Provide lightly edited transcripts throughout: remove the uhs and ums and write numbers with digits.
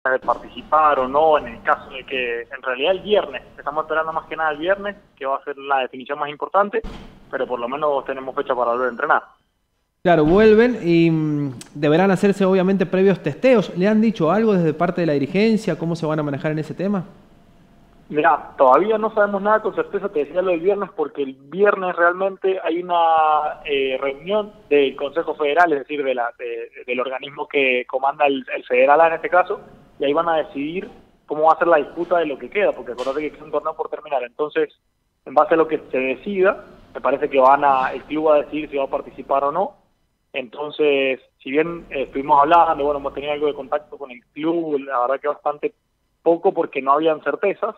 de participar o no, en el caso de que en realidad el viernes, estamos esperando más que nada el viernes, que va a ser la definición más importante, pero por lo menos tenemos fecha para volver a entrenar. Claro, vuelven y deberán hacerse obviamente previos testeos. ¿Le han dicho algo desde parte de la dirigencia? ¿Cómo se van a manejar en ese tema? Mira, todavía no sabemos nada con certeza, te decía lo del viernes, porque el viernes realmente hay una reunión del Consejo Federal, es decir, del organismo que comanda el Federal A en este caso, y ahí van a decidir cómo va a ser la disputa de lo que queda, porque acordate que queda un torneo por terminar. Entonces, en base a lo que se decida, me parece que el club va a decidir si va a participar o no. Entonces, si bien estuvimos hablando, bueno, hemos tenido algo de contacto con el club, la verdad que bastante poco porque no habían certezas.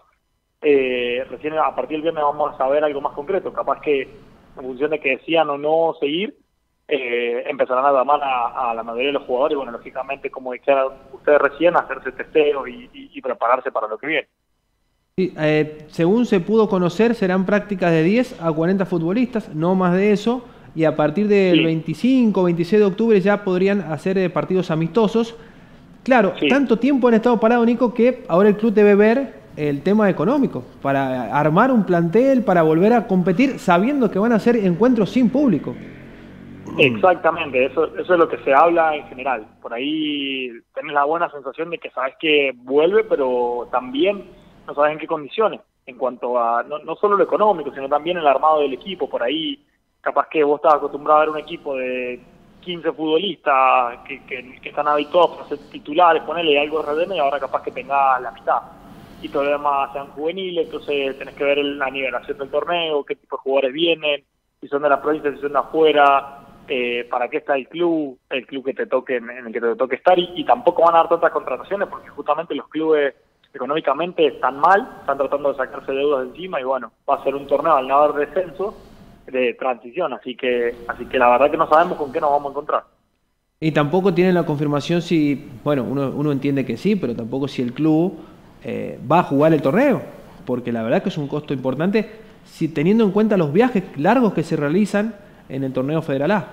Recién a partir del viernes vamos a saber algo más concreto, capaz que en función de que decían o no seguir, empezarán a llamar a la mayoría de los jugadores, bueno, lógicamente, como dijeron ustedes recién, hacerse testeos y prepararse para lo que viene. Sí, según se pudo conocer, serán prácticas de 10 a 40 futbolistas, no más de eso, y a partir del Sí, 25 o 26 de octubre ya podrían hacer partidos amistosos. Claro, sí. tanto tiempo han estado parados, Nico, que ahora el club debe ver el tema económico, para armar un plantel, para volver a competir, sabiendo que van a ser encuentros sin público. Exactamente, eso es lo que se habla en general. Por ahí tenés la buena sensación de que sabes que vuelve, pero también no sabes en qué condiciones, en cuanto a no solo lo económico, sino también el armado del equipo. Por ahí, capaz que vos estás acostumbrado a ver un equipo de 15 futbolistas que están habituados a ser titulares, ponerle algo de RDM, y ahora capaz que tenga la mitad. Y todo lo demás sean juveniles, entonces tenés que ver la nivelación del torneo, qué tipo de jugadores vienen, si son de la provincia, si son de afuera, para qué está el club que te toque en el que te toque estar, y tampoco van a dar tantas contrataciones porque justamente los clubes económicamente están mal, están tratando de sacarse deudas de encima, y bueno, va a ser un torneo al no haber descenso de transición, así que la verdad que no sabemos con qué nos vamos a encontrar. Y tampoco tienen la confirmación si, bueno, uno entiende que sí, pero tampoco si el club va a jugar el torneo, porque la verdad que es un costo importante, si teniendo en cuenta los viajes largos que se realizan en el torneo Federal A.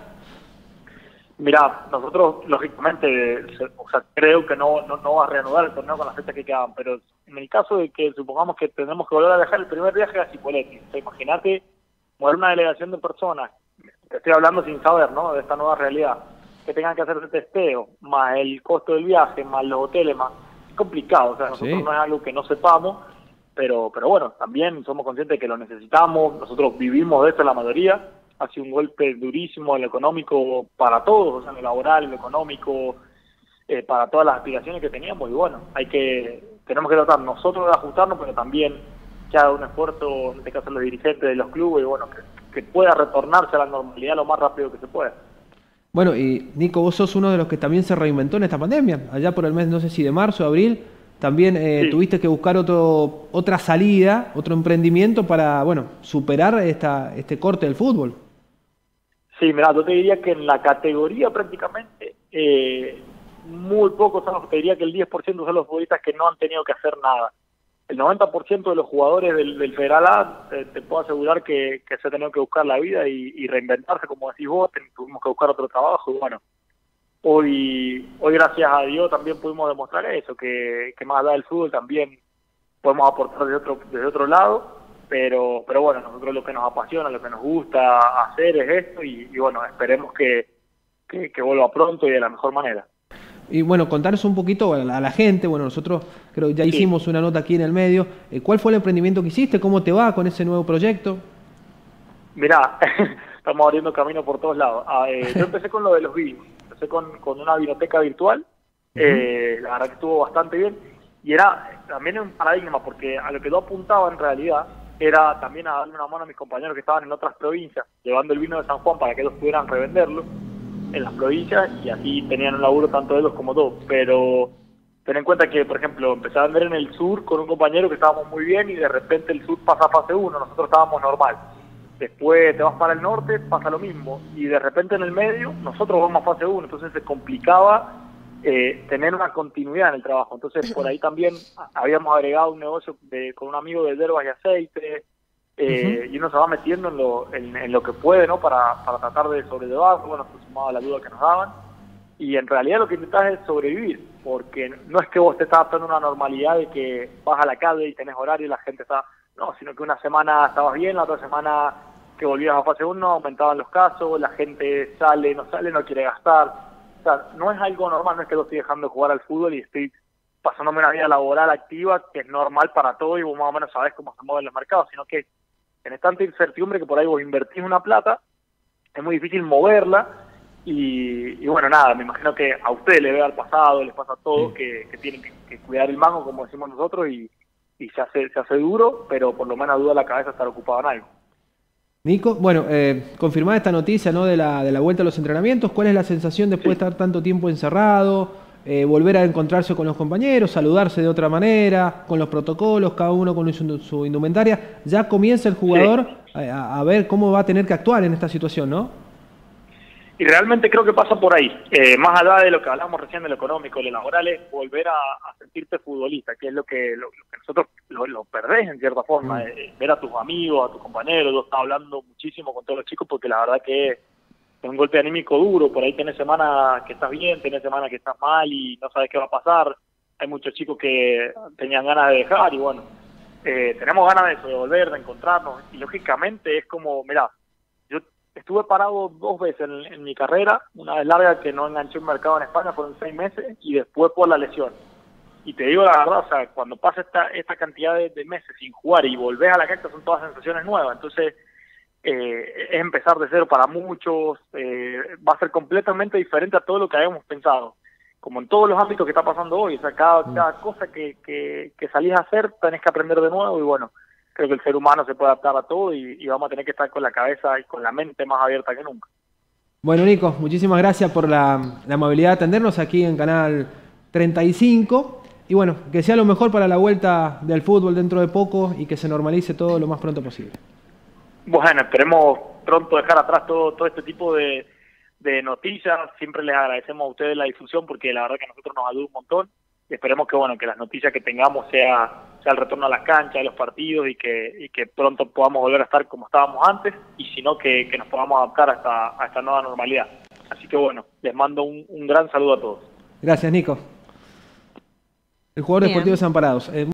Mira, nosotros lógicamente, o sea, creo que no va a reanudar el torneo con las fechas que quedan, pero en el caso de que supongamos que tenemos que volver a viajar, el primer viaje a Cipolletti. O sea, imagínate mover una delegación de personas, te estoy hablando sin saber, ¿no?, de esta nueva realidad, que tengan que hacer el testeo, más el costo del viaje, más los hoteles, más es complicado. O sea, nosotros Sí. no es algo que no sepamos, pero bueno, también somos conscientes de que lo necesitamos, nosotros vivimos de esto la mayoría. Ha sido un golpe durísimo en lo económico para todos, o sea, en lo laboral, en lo económico, para todas las aspiraciones que teníamos, y bueno, tenemos que tratar nosotros de ajustarnos, pero también que haga un esfuerzo, en este caso los dirigentes de los clubes, y bueno, que pueda retornarse a la normalidad lo más rápido que se pueda. Bueno, y Nico, vos sos uno de los que también se reinventó en esta pandemia. Allá por el mes, no sé si de marzo, abril, también Sí. tuviste que buscar otra salida, otro emprendimiento para, bueno, superar este corte del fútbol. Sí, mira, yo te diría que en la categoría prácticamente muy pocos son te diría que el 10% son los futbolistas que no han tenido que hacer nada. El 90% de los jugadores del Federal A, te puedo asegurar que se ha tenido que buscar la vida y reinventarse, como decís vos, tuvimos que buscar otro trabajo, y bueno, hoy gracias a Dios también pudimos demostrar eso, que más allá del fútbol también podemos aportar desde otro lado, pero bueno, nosotros lo que nos apasiona, lo que nos gusta hacer es esto, y bueno, esperemos que vuelva pronto y de la mejor manera. Y bueno, contarles un poquito a la gente, bueno, nosotros creo ya Sí, hicimos una nota aquí en el medio. ¿Cuál fue el emprendimiento que hiciste? ¿Cómo te va con ese nuevo proyecto? mirá, estamos abriendo camino por todos lados. Yo empecé con lo de los vinos, empecé con una vinoteca virtual, Ujú. la verdad que estuvo bastante bien, y era también un paradigma, porque a lo que yo apuntaba en realidad era también a darle una mano a mis compañeros que estaban en otras provincias, llevando el vino de San Juan para que ellos pudieran revenderlo en las provincias, y así tenían un laburo tanto ellos como yo. Pero ten en cuenta que, por ejemplo, empecé a vender en el sur con un compañero que estábamos muy bien, y de repente el sur pasa a fase 1, nosotros estábamos normal. Después te vas para el norte, pasa lo mismo, y de repente en el medio nosotros vamos a fase 1, entonces se complicaba tener una continuidad en el trabajo. Entonces por ahí también habíamos agregado un negocio con un amigo de hierbas y aceite, Ujú. y uno se va metiendo en lo que puede, ¿no?, para tratar de sobrellevar. Bueno, pues sumado a la duda que nos daban, y en realidad lo que intentás es sobrevivir, porque no es que vos te estás adaptando a una normalidad de que vas a la calle y tenés horario y la gente está... No, sino que una semana estabas bien, la otra semana que volvías a fase 1 aumentaban los casos, la gente sale, no quiere gastar. O sea, no es algo normal, no es que yo estoy dejando de jugar al fútbol y estoy pasándome una vida laboral activa que es normal para todo y vos más o menos sabés cómo se mueven los mercados, sino que tenés tanta incertidumbre que por ahí vos invertís una plata, es muy difícil moverla y bueno, nada, me imagino que a ustedes les ve al pasado, les pasa a todos que tienen que cuidar el mango, como decimos nosotros, y se hace duro, pero por lo menos duda la cabeza estar ocupado en algo. Nico, bueno, confirmada esta noticia, ¿no?, de la vuelta a los entrenamientos, ¿cuál es la sensación después de estar tanto tiempo encerrado, volver a encontrarse con los compañeros, saludarse de otra manera, con los protocolos, cada uno con su indumentaria? Ya comienza el jugador a ver cómo va a tener que actuar en esta situación, ¿no? Y realmente creo que pasa por ahí. Más allá de lo que hablamos recién de lo económico, lo laboral, es volver a sentirte futbolista, que es lo que nosotros lo perdés en cierta forma. Ver a tus amigos, a tus compañeros. Yo estaba hablando muchísimo con todos los chicos porque la verdad que es un golpe anímico duro. Por ahí tenés semana que estás bien, tenés semana que estás mal y no sabes qué va a pasar. Hay muchos chicos que tenían ganas de dejar y bueno, tenemos ganas de eso, de volver, de encontrarnos. Y lógicamente es como, mirá, yo estuve parado 2 veces en mi carrera, una vez larga que no enganché un mercado en España, fueron 6 meses, y después por la lesión. Y te digo la verdad, o sea, cuando pasa esta cantidad de meses sin jugar y volvés a la cancha son todas sensaciones nuevas, entonces es empezar de cero para muchos, va a ser completamente diferente a todo lo que habíamos pensado, como en todos los ámbitos que está pasando hoy, o sea, cada cosa que salís a hacer tenés que aprender de nuevo y bueno, creo que el ser humano se puede adaptar a todo y vamos a tener que estar con la cabeza y con la mente más abierta que nunca. Bueno, Nico, muchísimas gracias por la amabilidad de atendernos aquí en Canal 35. Y bueno, que sea lo mejor para la vuelta del fútbol dentro de poco y que se normalice todo lo más pronto posible. Bueno, esperemos pronto dejar atrás todo este tipo de noticias. Siempre les agradecemos a ustedes la difusión porque la verdad que a nosotros nos ayuda un montón. Y esperemos que bueno, que las noticias que tengamos sea el retorno a las canchas, de los partidos y que pronto podamos volver a estar como estábamos antes y si no que nos podamos adaptar a esta nueva normalidad. Así que bueno, les mando un gran saludo a todos. Gracias, Nico. El jugador deportivo Desamparados.